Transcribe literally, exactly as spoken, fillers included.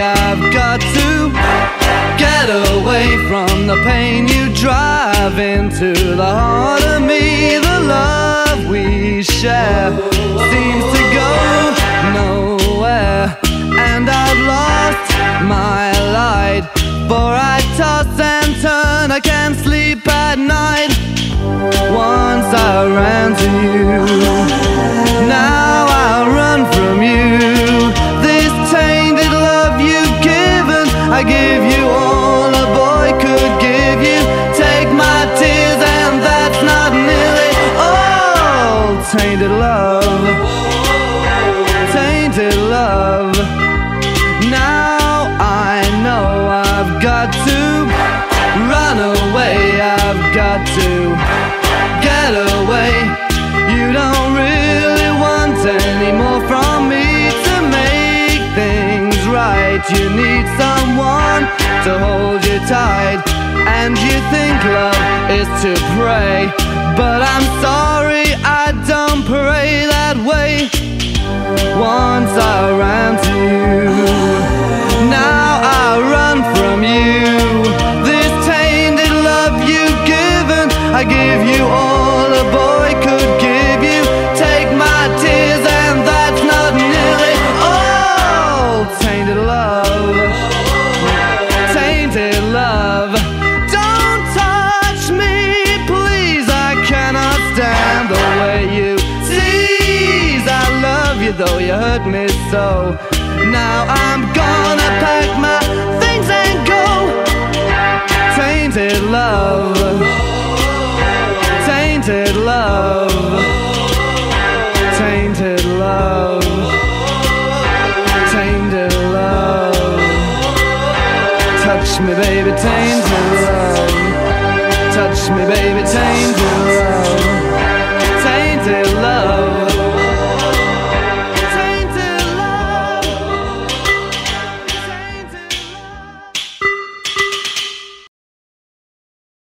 I've got to get away from the pain. You drive into the heart of me. The love we share seems to go nowhere, and I've lost my light, for I toss and turn, I can't sleep at night. Once I ran to you, now I run from you. This tainted love you've given, I give you all a boy could give you. Take my tears and that's not nearly all. Tainted love, tainted love. Now I know I've got to run away, I've got to get away. You don't really want any more from me to make things right. You need someone to hold you tight, and you think love is to pray, but I'm sorry, I don't pray that way. Once I ran to you, now I run from you. This tainted love you've given, I give you all a boy could give you. Take my tears and that's not nearly all. Tainted love, tainted love. Don't touch me, please, I cannot stand the way you tease. I love you though you hurt me so. Now I'm gonna pack my things and go. Tainted love, tainted love, tainted love, tainted love. Touch me baby, tainted love. Touch me baby, tainted